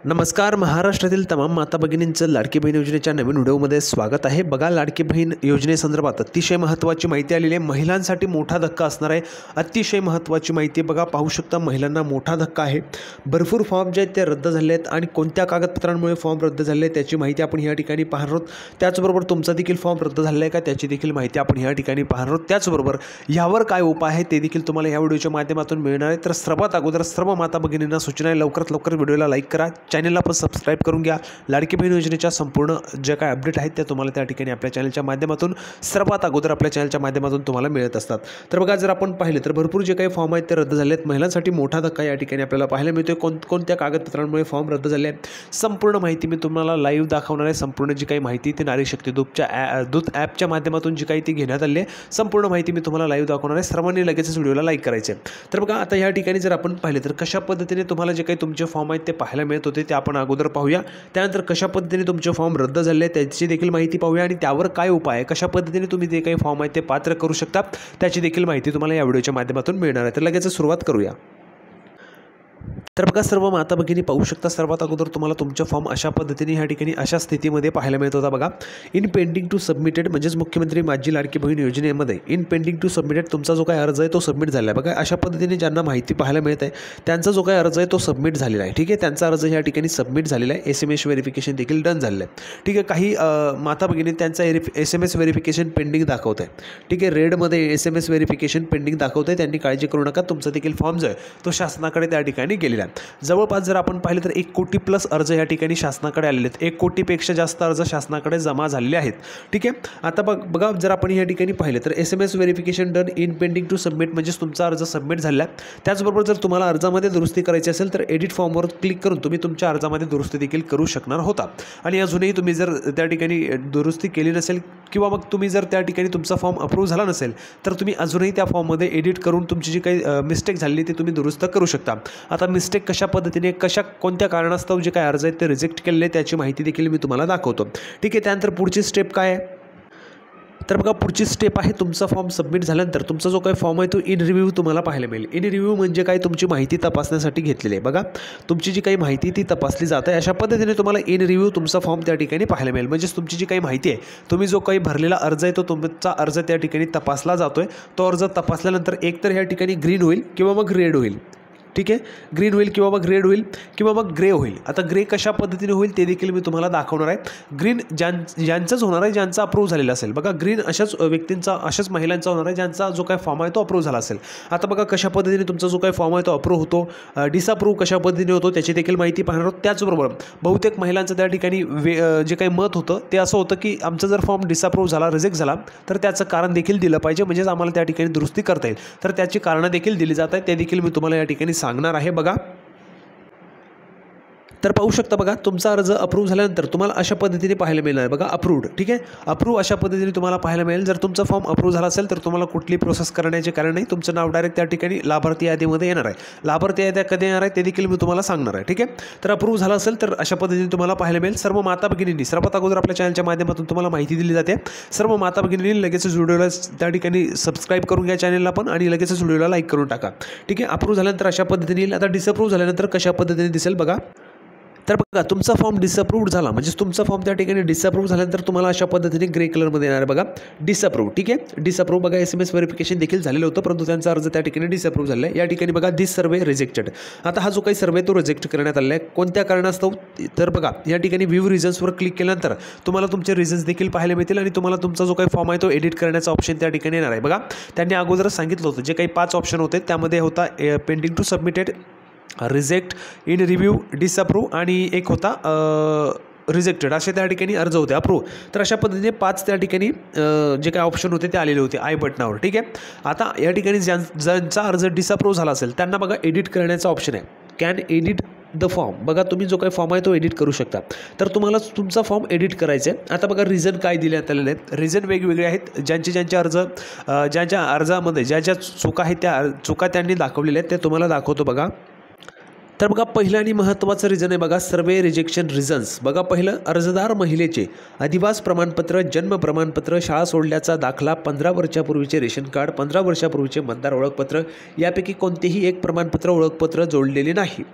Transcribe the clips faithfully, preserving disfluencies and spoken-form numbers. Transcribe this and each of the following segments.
नमस्कार. महाराष्ट्रातील तमाम माता भगिनींचं लाडकी बहीण योजनेच्या नवीन व्हिडिओमध्ये स्वागत आहे. बघा, लाडकी बहीण योजनेसंदर्भात अतिशय महत्त्वाची माहिती आलेली आहे. महिलांसाठी मोठा धक्का असणार आहे. अतिशय महत्त्वाची माहिती बघा, पाहू शकता महिलांना मोठा धक्का आहे. भरपूर फॉर्म जे आहेत ते रद्द झाले आहेत आणि कोणत्या कागदपत्रांमुळे फॉर्म रद्द झाले आहेत त्याची माहिती आपण या ठिकाणी पाहणार आहोत. त्याचबरोबर तुमचा देखील फॉर्म रद्द झालेला आहे का त्याची देखील माहिती आपण या ठिकाणी पाहणार आहोत. त्याचबरोबर यावर काय उपाय आहे ते देखील तुम्हाला या व्हिडिओच्या माध्यमातून मिळणार आहे. तर सर्वात अगोदर सर्व माता भगिनींना सूचना आहे, लवकरात लवकर व्हिडिओला लाईक करा, चॅनलला पण सबस्क्राईब करून घ्या. लाडकी बहीण योजनेच्या संपूर्ण ज्या काय अपडेट आहेत त्या तुम्हाला त्या ठिकाणी आपल्या चॅनलच्या माध्यमातून सर्वात अगोदर आपल्या चॅनलच्या माध्यमातून तुम्हाला मिळत असतात. तर बघा, जर आपण पाहिले तर भरपूर जे काही फॉर्म आहेत ते रद्द झाले आहेत. महिलांसाठी मोठा धक्का या ठिकाणी आपल्याला पाहायला मिळतोय. कोण कोणत्या कागदपत्रांमुळे फॉर्म रद्द झाले आहेत संपूर्ण माहिती मी तुम्हाला लाईव्ह दाखवणार आहे. संपूर्ण जी काही माहिती ती नारी शक्ती दूतच्या दूत ॲपच्या माध्यमातून जी काही ती घेण्यात आली आहे संपूर्ण माहिती मी तुम्हाला लाईव्ह दाखवणार आहे. सर्वांनी लगेचच व्हिडिओला लाईक करायचे. तर बघा, आता या ठिकाणी जर आपण पाहिले तर कशा पद्धतीने तुम्हाला जे काही तुमचे फॉर्म आहेत ते पाहायला मिळत होते ते आपण अगोदर पाहूया. त्यानंतर कशा पद्धतीने तुमचे फॉर्म रद्द झाले त्याची देखील माहिती पाहूया आणि त्यावर काय उपाय आहे, कशा पद्धतीने तुम्ही जे काही फॉर्म आहेत ते पात्र करू शकता त्याची देखील माहिती तुम्हाला या व्हिडिओच्या माध्यमातून मिळणार आहे. तर लगेच सुरुवात करूया. तर बघा, सर्व माता भगिनी पाहू शकता. सर्वात अगोदर तुम्हाला तुमचा फॉर्म अशा पद्धतीने या ठिकाणी अशा स्थितीमध्ये पाहायला मिळत होता. बघा, इन पेंडिंग टू सबमिटेड म्हणजेच मुख्यमंत्री माझी लाडकी बहीण योजनेमध्ये इन पेंडिंग टू सबमिटेड तुमचा जो काही अर्ज आहे तो सबमिट झाला आहे. बघा, अशा पद्धतीने ज्यांना माहिती पाहायला मिळत आहे त्यांचा जो काही अर्ज आहे तो सबमिट झालेला आहे. ठीक आहे, त्यांचा अर्ज या ठिकाणी सबमिट झालेला आहे. एस एम एस व्हेरिफिकेशन देखील डन झालेलं आहे. ठीक आहे, काही माता भगिनी त्यांचा S M S verification pending दाखवत आहे. ठीक आहे, रेडमध्ये S M S verification pending दाखवत आहे. त्यांनी काळजी करू नका, तुमचा देखील फॉर्म जो आहे तो शासनाकडे त्या ठिकाणी गेलेला आहे. जवळपास जर आपण पाहिलं तर एक कोटी प्लस अर्ज या ठिकाणी शासनाकडे आलेले आहेत. एक कोटीपेक्षा जास्त अर्ज शासनाकडे जमा झालेले आहेत. ठीक आहे, आता बघ बघा जर आपण या ठिकाणी पाहिलं तर S M S verification done in pending to submit म्हणजेच तुमचा अर्ज सबमिट झाला आहे. त्याचबरोबर जर तुम्हाला अर्जामध्ये दुरुस्ती करायची असेल तर एडिट फॉर्मवर क्लिक करून तुम्ही तुमच्या अर्जामध्ये दुरुस्ती देखील करू शकणार होता. आणि अजूनही तुम्ही जर त्या ठिकाणी दुरुस्ती केली नसेल किंवा मग तुम्ही जर त्या ठिकाणी तुमचा फॉर्म अप्रूव्ह झाला नसेल तर तुम्ही अजूनही त्या फॉर्ममध्ये एडिट करून तुमची जी काही मिस्टेक झाली ती तुम्ही दुरुस्त करू शकता. आता मिस्टेक कशा पद्धतीने कशा कोणत्या कारणास्तव जे काय अर्ज आहेत ते रिजेक्ट केलेले त्याची माहिती देखील मी तुम्हाला दाखवतो. ठीक आहे, त्यानंतर पुढची स्टेप काय आहे तर बघा, पुढची स्टेप आहे तुमचा फॉर्म सबमिट झाल्यानंतर तुमचा जो काही फॉर्म आहे तो इन रिव्ह्यू तुम्हाला पाहायला मिळेल. इन रिव्ह्यू म्हणजे काय, तुमची माहिती तपासण्यासाठी घेतलेली आहे. बघा, तुमची जी काही माहिती ती तपासली जात आहे. अशा पद्धतीने तुम्हाला इन रिव्ह्यू तुमचा फॉर्म त्या ठिकाणी पाहायला मिळेल. म्हणजेच तुमची जी काही माहिती आहे, तुम्ही जो काही भरलेला अर्ज आहे तो तुमचा अर्ज त्या ठिकाणी तपासला जातोय. तो अर्ज तपासल्यानंतर एकतर या ठिकाणी ग्रीन होईल किंवा मग रेड होईल. ठीक आहे, ग्रीन होईल किंवा मग रेड होईल किंवा मग ग्रे होईल. आता ग्रे कशा पद्धतीने होईल ते देखील मी तुम्हाला दाखवणार आहे. ग्रीन ज्यां ज्यांचंच होणार आहे ज्यांचा अप्रूव्ह झालेला असेल. बघा, ग्रीन अशाच व्यक्तींचा अशाच महिलांचा होणार आहे ज्यांचा जो काही फॉर्म आहे तो अप्रूव्ह झाला असेल. आता बघा, कशा पद्धतीने तुमचा जो काही फॉर्म आहे तो अप्रूव्ह होतो, डिसअप्रूव्ह कशा पद्धतीने होतो त्याची देखील माहिती पाहणार आहोत. त्याचबरोबर बहुतेक महिलांचं त्या ठिकाणी वे जे काही मत होतं ते असं होतं की आमचा जर फॉर्म डिसअप्रूव्ह झाला, रिजेक्ट झाला तर त्याचं कारण देखील दिलं पाहिजे, म्हणजेच आम्हाला त्या ठिकाणी दुरुस्ती करता येईल. तर त्याची कारणं देखील दिली जात आहेत, ते देखील मी तुम्हाला या ठिकाणी सांगणार आहे. बघा, तर पाहू शकता. बघा, तुमचा अर्ज अप्रूव्ह झाल्यानंतर तुम्हाला अशा पद्धतीने पाहायला मिळणार आहे. बघा, अप्रूव्ड. ठीक आहे, अप्रूव्ह अशा पद्धतीने तुम्हाला पाहायला मिळेल. जर तुमचा फॉर्म अप्रूव्ह झाला असेल तर तुम्हाला कुठली प्रोसेस करण्याचे कारण नाही, तुमचं नाव डायरेक्ट त्या ठिकाणी लाभार्थी यादीमध्ये येणार आहे. लाभार्थी याद्या कधी येणार आहे ते देखील मी तुम्हाला सांगणार आहे. ठीक आहे, तर अप्रूव्ह झाला असेल तर अशा पद्धतीने तुम्हाला पाहायला मिळेल. सर्व माता भगिनींनी सर्वात अगोदर आपल्या चॅनलच्या माध्यमातून तुम्हाला माहिती दिली जाते. सर्व माता भगिनींनी लगेचच व्हिडिओला त्या ठिकाणी सबस्क्राईब करून घ्या चॅनलला पण आणि लगेचच व्हिडिओला लाईक करून टाका. ठीक आहे, अप्रूव्ह झाल्यानंतर अशा पद्धतीने येईल. आता डिसअप्रूव्ह झाल्यानंतर कशा पद्धतीने दिसेल बघा. तर बघा, तुमचा फॉर्म डिसअप्रूव्ड झाला म्हणजे तुमचा फॉर्म त्या ठिकाणी डिसअप्रूव्ह झाल्यानंतर तुम्हाला अशा पद्धतीने ग्रे कलरमध्ये येणार आहे. बघा, डिसअप्रूव्ह. ठीक आहे, डिसअप्रूव्ह. बघा, एस एम एस व्हेरिफिकेशन देखील झालेलं होतं परंतु त्यांचा अर्ज त्या ठिकाणी डिसअप्रूव्ह झाला आहे. या ठिकाणी बघा, दिस सर्वे रिजेक्टेड. आता हा जो काही सर्वे तो रिजेक्ट करण्यात आलेला आहे. कोणत्या कारणास्तव तर बघा, या ठिकाणी व्ह्यू रिझन्सवर क्लिक केल्यानंतर तुम्हाला तुमचे रिझन्स देखील पाहायला मिळतील आणि तुम्हाला तुमचा जो काही फॉर्म आहे तो एडिट करण्याचा ऑप्शन त्या ठिकाणी येणार आहे. बघा, त्यांनी अगोदरच सांगितलं होतं जे काही पाच ऑप्शन होते त्यामध्ये होता pending to submitted, reject, in review, disapprove आणि एक होता रिजेक्टेड. असे त्या ठिकाणी अर्ज होते. अप्रूव्ह. तर अशा पद्धतीने पाच त्या ठिकाणी जे काही ऑप्शन होते ते आलेले होते आय बटनावर. ठीक आहे, आता या ठिकाणी ज्यां ज्यांचा अर्ज डिसअप्रूव्ह झाला असेल त्यांना बघा एडिट करण्याचा ऑप्शन आहे. Can edit the form. बघा, तुम्ही जो काही फॉर्म आहे तो एडिट करू शकता. तर तुम्हाला तुमचा फॉर्म एडिट करायचा आहे. आता बघा, रिझन काय दिल्यात आलेले आहेत. रिझन वेगवेगळे आहेत. ज्यांचे ज्यांचे अर्ज ज्यांच्या अर्जामध्ये ज्या ज्या चुका आहेत त्या चुका त्यांनी दाखवलेल्या आहेत ते तुम्हाला दाखवतो. बघा, तर बघा, पहिलं आणि महत्त्वाचं रिझन आहे बघा, सर्वे रिजेक्शन रिझन्स. बघा, पहिलं, अर्जदार महिलेचे अधिवास प्रमाणपत्र, जन्म प्रमाणपत्र, शाळा सोडल्याचा दाखला, पंधरा वर्षापूर्वीचे रेशन कार्ड, पंधरा वर्षापूर्वीचे मतदार ओळखपत्र यापैकी कोणतेही एक प्रमाणपत्र ओळखपत्र जोडलेले नाही.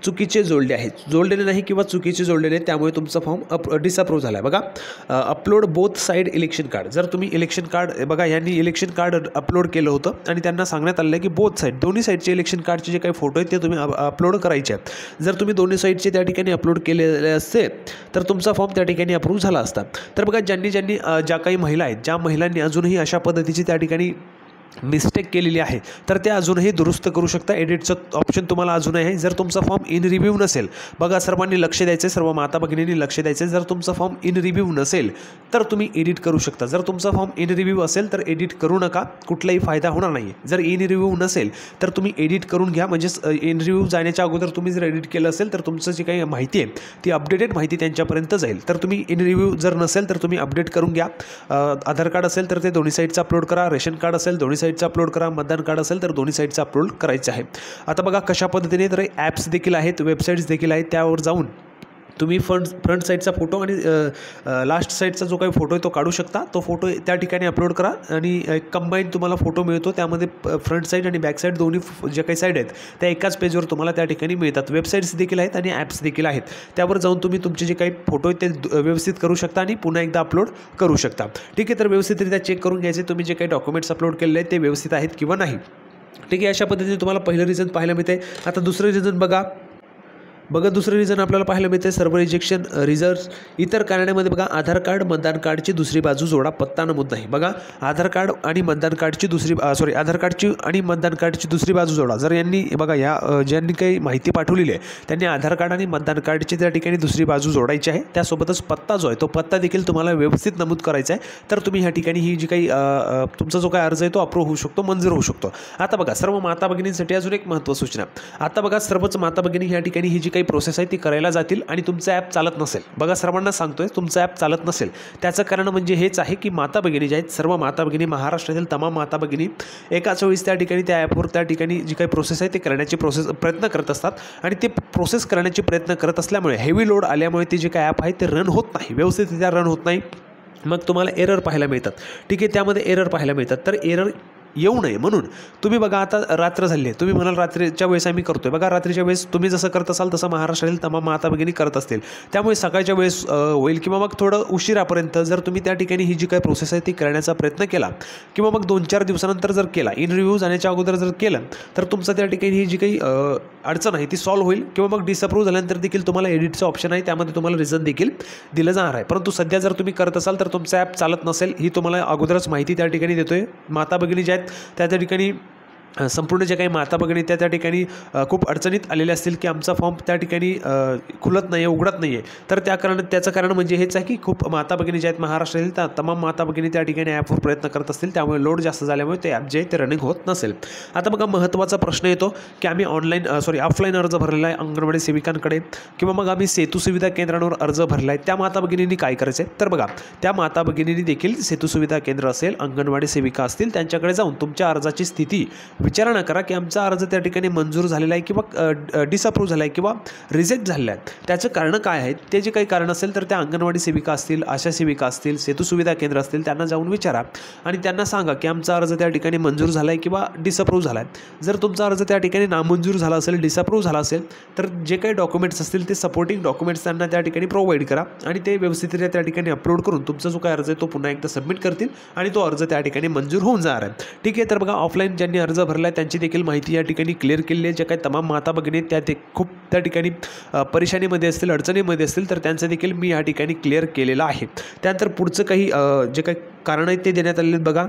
चुकीचे जोडले आहेत, जोडलेले नाही किंवा चुकीचे जोडलेले, त्यामुळे तुमचा फॉर्म अप डिसअप्रूव्ह झाला आहे. बघा upload both side election card. जर तुम्ही इलेक्शन कार्ड बघा यांनी इलेक्शन कार्ड अपलोड केलं होतं आणि त्यांना सांगण्यात आलं की बोथ साईड दोन्ही साईडचे इलेक्शन कार्डचे जे काही फोटो आहेत ते तुम्ही अपलोड करायचे आहेत. जर तुम्ही दोन्ही साईडचे त्या ठिकाणी अपलोड केलेले असते तर तुमचा फॉर्म त्या ठिकाणी अप्रूव्ह झाला असता. तर बघा ज्यांनी ज्यांनी ज्या काही महिला आहेत, ज्या महिलांनी अजूनही अशा पद्धतीची त्या ठिकाणी मिस्टेक केलेली आहे तर ते अजूनही दुरुस्त करू शकता. एडिटचं ऑप्शन तुम्हाला अजूनही आहे. जर तुमचा फॉर्म इन रिव्ह्यू नसेल, बघा सर्वांनी लक्ष द्यायचं, सर्व माता भगिनींनी लक्ष द्यायचं. जर तुमचा फॉर्म इन रिव्ह्यू नसेल तर तुम्ही एडिट करू शकता. जर तुमचा फॉर्म इन रिव्ह्यू असेल तर एडिट करू नका, कुठलाही फायदा होणार नाही. जर इन रिव्ह्यू नसेल तर तुम्ही एडिट करून घ्या. म्हणजेच इन रिव्ह्यू जाण्याच्या अगोदर तुम्ही जर एडिट केलं असेल तर तुमचं जी काही माहिती आहे ती अपडेटेड माहिती त्यांच्यापर्यंत जाईल. तर तुम्ही इन रिव्ह्यू जर नसेल तर तुम्ही अपडेट करून घ्या. आधार कार्ड असेल तर ते दोन्ही साईडचं अपलोड करा, रेशन कार्ड असेल दोन्ही साईडचं अपलोड करा, मतदान कार्ड असेल तर दोन्ही साईडचं अपलोड करायचं आहे. आता बघा कशा पद्धतीने तर ॲप्स देखील आहेत, वेबसाईट्स देखील आहेत, त्यावर जाऊन तुम्ही फ्रंट फ्रंट साईडचा फोटो आणि लास्ट साईडचा जो काही फोटो आहे तो काढू शकता. तो फोटो त्या ठिकाणी अपलोड करा आणि कंबाईन तुम्हाला फोटो मिळतो. त्यामध्ये फ्रंट साईड आणि बॅक साईड दोन्ही ज्या काही साईड आहेत त्या एकाच पेजवर तुम्हाला त्या ठिकाणी मिळतात. वेबसाईट्स देखील आहेत आणि ॲप्स देखील आहेत. त्यावर जाऊन तुम्ही तुमचे जे काही फोटो आहेत ते व्यवस्थित करू शकता आणि पुन्हा एकदा अपलोड करू शकता. ठीक आहे, तर व्यवस्थितरित्या चेक करून घ्यायचे तुम्ही जे काही डॉक्युमेंट्स अपलोड केलेले आहेत ते व्यवस्थित आहेत किंवा नाही. ठीक आहे, अशा पद्धतीने तुम्हाला पहिलं रिझन पाहायला मिळते. आता दुसरं रिझन बघा बघा दुसरं रिझन आपल्याला पाहायला मिळते सर्व रिजेक्शन रिझल्ट इतर कारणामध्ये. बघा आधार कार्ड मतदान कार्डची दुसरी बाजू जोडा, पत्ता नमूद नाही. बघा आधार कार्ड आणि मतदान कार्डची दुसरी सॉरी आधार कार्डची आणि मतदान कार्डची दुसरी बाजू जोडा. जर यांनी बघा या ज्यांनी काही माहिती पाठवलेली आहे त्यांनी आधार कार्ड आणि मतदान कार्डची त्या ठिकाणी दुसरी बाजू जोडायची आहे. त्यासोबतच पत्ता जो आहे तो पत्ता देखील तुम्हाला व्यवस्थित नमूद करायचा आहे. तर तुम्ही ह्या ठिकाणी ही जी काही तुमचा जो काही अर्ज आहे तो अप्रूव्ह होऊ शकतो, मंजूर होऊ शकतो. आता बघा सर्व माता भगिनींसाठी अजून एक महत्त्वाची सूचना. आता बघा सर्वच माता भगिनी ह्या ठिकाणी ही जी काही प्रोसेस आहे ती करायला जातील आणि तुमचं ॲप चालत नसेल. बघा सर्वांना सांगतोय तुमचं ॲप चालत नसेल त्याचं कारण म्हणजे हेच आहे की माता भगिनी ज्या आहेत सर्व माता भगिनी महाराष्ट्रातील तमाम माता भगिनी एकाच वेळेस त्या ठिकाणी त्या ॲपवर त्या ठिकाणी जी काही प्रोसेस आहे ते करण्याची प्रोसेस प्रयत्न करत असतात आणि ते प्रोसेस करण्याची प्रयत्न करत असल्यामुळे हेवी लोड आल्यामुळे ते जे काही ॲप आहे ते रन होत नाही, व्यवस्थितरित्या रन होत नाही. मग तुम्हाला एरर पाहायला मिळतात. ठीक आहे, त्यामध्ये एरर पाहायला मिळतात. तर एरर येऊ नये म्हणून तुम्ही बघा आता रात्र झाली आहे, तुम्ही म्हणाल रात्रीच्या वेळेस आम्ही करतोय. बघा रात्रीच्या वेळेस तुम्ही जसं करत असाल तसं महाराष्ट्रातील तमाम माता भगिनी करत असतील, त्यामुळे सकाळच्या वेळेस होईल किंवा मग थोडं उशिरापर्यंत जर तुम्ही त्या ठिकाणी ही जी काही प्रोसेस आहे ती करण्याचा प्रयत्न केला किंवा मग दोन चार दिवसानंतर जर केला, इन रिव्ह्यू जाण्याच्या अगोदर जर केलं तर तुमचं त्या ठिकाणी ही जी काही अडचण आहे ती सॉल्व्ह होईल किंवा मग डिसअप्रूव्ह झाल्यानंतर देखील तुम्हाला एडिटचं ऑप्शन आहे, त्यामध्ये तुम्हाला रिझन देखील दिलं जाणार आहे. परंतु सध्या जर तुम्ही करत असाल तर तुमचं ॲप चालत नसेल ही तुम्हाला अगोदरच माहिती त्या ठिकाणी देतोय. माता भगिनी ज्या आहेत त्या त्या ठिकाणी संपूर्ण जे काही माता भगिनी त्या त्या ठिकाणी खूप अडचणीत आलेले असतील की आमचा फॉर्म त्या ठिकाणी खुलत नाही आहे, उघडत नाही आहे. तर त्या कारण त्याचं कारण म्हणजे हेच आहे की खूप माता भगिनी ज्या आहेत महाराष्ट्रातील त्या तमाम माता भगिनी त्या ठिकाणी ॲपवर प्रयत्न करत असतील, त्यामुळे लोड जास्त झाल्यामुळे ते ॲप जे आहे ते रनिंग होत नसेल. आता बघा महत्त्वाचा प्रश्न येतो की आम्ही ऑनलाईन सॉरी ऑफलाईन अर्ज भरलेला आहे अंगणवाडी सेविकांकडे किंवा मग आम्ही सेतू सुविधा केंद्रांवर अर्ज भरला आहे, त्या माता भगिनींनी काय करायचं आहे. तर बघा त्या माता भगिनींनी देखील सेतू सुविधा केंद्र असेल, अंगणवाडी सेविका असतील त्यांच्याकडे जाऊन तुमच्या अर्जाची स्थिती विचारणा करा की आमचा अर्ज त्या ठिकाणी मंजूर झालेला आहे किंवा डिसअप्रूव्ह झाला आहे किंवा रिजेक्ट झालेला आहे. त्याचं कारण काय आहेत ते जे काही कारण असेल तर त्या अंगणवाडी सेविका असतील, आशा सेविका असतील, सेतू सुविधा केंद्र असतील त्यांना जाऊन विचारा आणि त्यांना सांगा की आमचा अर्ज त्या ठिकाणी मंजूर झाला आहे किंवा डिसअप्रूव्ह झाला आहे. जर तुमचा अर्ज त्या ठिकाणी नामंजूर झाला असेल, डिसअप्रूव्ह झाला असेल तर जे काही डॉक्युमेंट्स असतील ते सपोर्टिंग डॉक्युमेंट्स त्यांना त्या ठिकाणी प्रोव्हाइड करा आणि ते व्यवस्थितरित्या त्या ठिकाणी अपलोड करून तुमचा जो काही अर्ज आहे तो पुन्हा एकदा सबमिट करतील आणि तो अर्ज त्या ठिकाणी मंजूर होऊन जाणार आहे. ठीक आहे, तर बघा ऑफलाईन ज्यांनी अर्ज भरला आहे त्यांची देखील माहिती या ठिकाणी क्लिअर केलेली आहे. ज्या काही तमाम माता भगिनी त्या ते खूप त्या ठिकाणी परेशानीमध्ये असतील, अडचणीमध्ये असतील तर त्यांचं देखील मी या ठिकाणी क्लिअर केलेलं आहे. त्यानंतर पुढचं काही जे काही कारण आहे ते देण्यात आलेले बघा.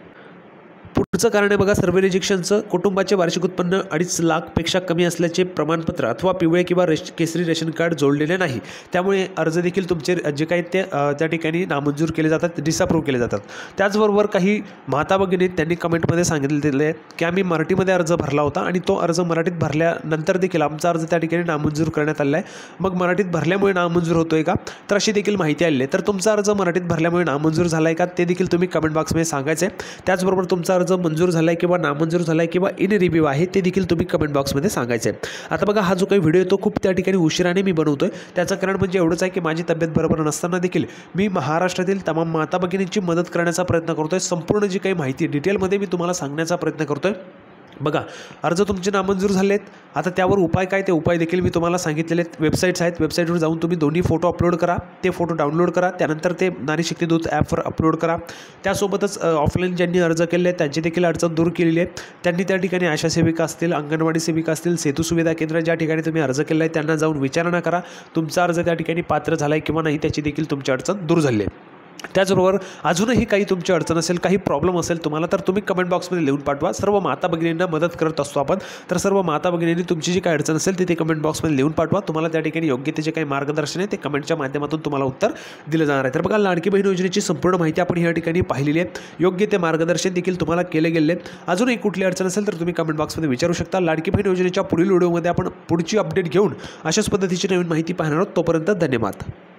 पुढचं कारण आहे बघा सर्व्हे रिजेक्शनचं. कुटुंबाचे वार्षिक उत्पन्न अडीच लाखपेक्षा कमी असल्याचे प्रमाणपत्र अथवा पिवळे किंवा रेश केसरी रेशन कार्ड जोडलेले नाही, त्यामुळे अर्ज देखील तुमचे जे काही ते त्या ठिकाणी नामंजूर केले जातात, डिसअप्रूव्ह केले जातात. त्याचबरोबर काही माता भगिनी त्यांनी कमेंटमध्ये सांगितलेले आहे की आम्ही मराठीमध्ये अर्ज भरला होता आणि तो अर्ज मराठीत भरल्यानंतर देखील आमचा अर्ज त्या ठिकाणी नामंजूर करण्यात आलेला आहे. मग मराठीत भरल्यामुळे नामंजूर होतो आहे का, तर अशी देखील माहिती आलेली आहे. तर तुमचा अर्ज मराठीत भरल्यामुळे नामंजूर झाला आहे का ते देखील तुम्ही कमेंट बॉक्समध्ये सांगायचं आहे. त्याचबरोबर तुमचा अर्ज मंजूर झाला आहे किंवा नामंजूर झाला आहे किंवा इन रिव्ह्यू आहे ते देखील तुम्ही कमेंट बॉक्समध्ये सांगायचं आहे. आता बघा हा जो काही व्हिडिओ तो खूप त्या ठिकाणी उशिराने मी बनवतोय, त्याचं कारण म्हणजे एवढंच आहे की माझी तब्येत बरोबर नसताना देखील मी महाराष्ट्रातील तमाम माता भगिनींची मदत करण्याचा प्रयत्न करतोय. संपूर्ण जी काही माहिती डिटेलमध्ये मी तुम्हाला सांगण्याचा प्रयत्न करतोय. बघा, अर्ज तुमचे नामंजूर झाले आहेत. आता त्यावर उपाय काय, ते उपाय देखील मी तुम्हाला सांगितलेले आहेत. वेबसाईट्स आहेत, वेबसाईटवर जाऊन तुम्ही दोन्ही फोटो अपलोड करा, ते फोटो डाउनलोड करा, त्यानंतर ते नारी शक्ती दूत ॲपवर अपलोड करा. त्यासोबतच ऑफलाईन ज्यांनी अर्ज केले आहेत त्यांची देखील अडचण दूर केलेली आहे. त्यांनी त्या ठिकाणी आशा सेविका असतील, अंगणवाडी सेविका असतील, सेतू सुविधा केंद्र ज्या ठिकाणी तुम्ही अर्ज केला आहे त्यांना जाऊन विचारणा करा तुमचा अर्ज त्या ठिकाणी पात्र झाला आहे किंवा नाही, त्याची देखील तुमची अडचण दूर झाली आहे. त्याचबरोबर अजूनही काही तुमची अडचण असेल, काही प्रॉब्लेम असेल तुम्हाला, तर तुम्ही कमेंट बॉक्समध्ये लिहून पाठवा. सर्व माता भगिनींना मदत करत असतो आपण, तर सर्व माता भगिनींनी तुमची जी काही अडचण असेल ती ते कमेंट बॉक्समध्ये लिहून पाठवा. तुम्हाला त्या ठिकाणी योग्य ते जे काही मार्गदर्शन आहे ते कमेंटच्या माध्यमातून तुम्हाला उत्तर दिलं जाणार आहे. तर बघा, लाडकी बहीण योजनेची संपूर्ण माहिती आपण या ठिकाणी पाहिलेली आहे. योग्य ते मार्गदर्शन देखील तुम्हाला केले गेले आहे. अजूनही कुठली अडचण असेल तर तुम्ही कमेंट बॉक्समध्ये विचारू शकता. लाडकी बहीण योजनेच्या पुढील व्हिडिओमध्ये आपण पुढची अपडेट घेऊन अशाच पद्धतीची नवीन माहिती पाहणार आहोत. तोपर्यंत धन्यवाद.